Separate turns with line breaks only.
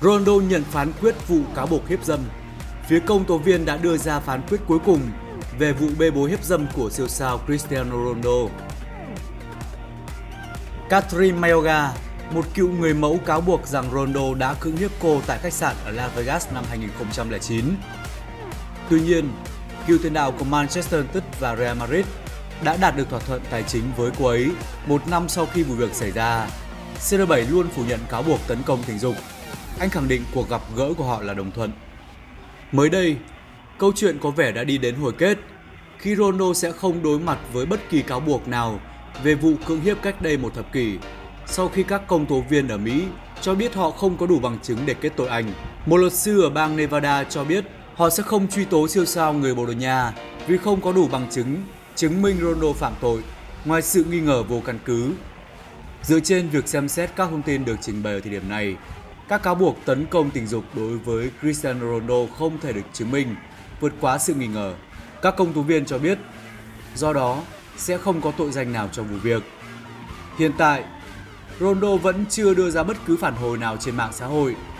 Ronaldo nhận phán quyết vụ cáo buộc hiếp dâm. Phía công tố viên đã đưa ra phán quyết cuối cùng về vụ bê bối hiếp dâm của siêu sao Cristiano Ronaldo. Catherine Mayorga, một cựu người mẫu cáo buộc rằng Ronaldo đã cưỡng hiếp cô tại khách sạn ở Las Vegas năm 2009. Tuy nhiên, cựu tiền đạo của Manchester United và Real Madrid đã đạt được thỏa thuận tài chính với cô ấy một năm sau khi vụ việc xảy ra. CR7 luôn phủ nhận cáo buộc tấn công tình dục. Anh khẳng định cuộc gặp gỡ của họ là đồng thuận. Mới đây, câu chuyện có vẻ đã đi đến hồi kết khi Ronaldo sẽ không đối mặt với bất kỳ cáo buộc nào về vụ cưỡng hiếp cách đây một thập kỷ, sau khi các công tố viên ở Mỹ cho biết họ không có đủ bằng chứng để kết tội anh. Một luật sư ở bang Nevada cho biết họ sẽ không truy tố siêu sao người Bồ Đào Nha vì không có đủ bằng chứng chứng minh Ronaldo phạm tội, ngoài sự nghi ngờ vô căn cứ. Dựa trên việc xem xét các thông tin được trình bày ở thời điểm này, các cáo buộc tấn công tình dục đối với Cristiano Ronaldo không thể được chứng minh, vượt quá sự nghi ngờ. Các công tố viên cho biết, do đó sẽ không có tội danh nào trong vụ việc. Hiện tại, Ronaldo vẫn chưa đưa ra bất cứ phản hồi nào trên mạng xã hội